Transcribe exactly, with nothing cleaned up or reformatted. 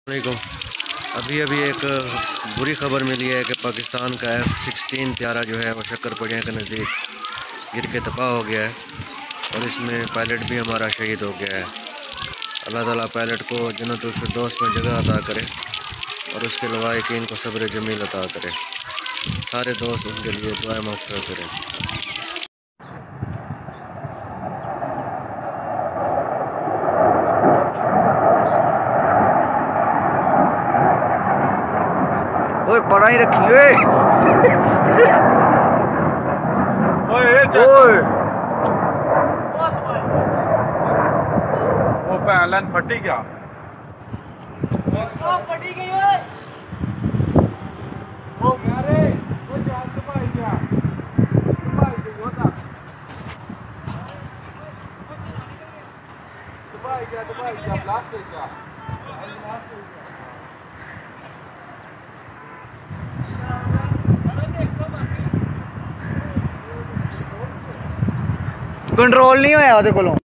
علیکم۔ ابھی ابھی ایک بری خبر ملی ہے کہ پاکستان کا ایف سکسٹین طیارہ جو ہے وہ شکر پڑیاں کے نزدیک گر کے تباہ ہو گیا ہے اور اس میں پائلٹ بھی ہمارا شہید ہو گیا ہے۔ اللہ تعالیٰ پائلٹ کو جنت الفردوس میں جگہ عطا کرے اور اس کے لواحقین کو صبر جمیل عطا کرے۔ سارے دوست ان کے لیے دعائیں مغفرت کریں۔ اوے بڑا ہی رکھی اوے وہ پہلن پھٹی کیا پھٹی گئی ہے وہ میرے وہ جان دبائی کیا دبائی گئی ہوتا دبائی کیا دبائی کیا بلاک کیا کنٹرول نہیں ہویا وہ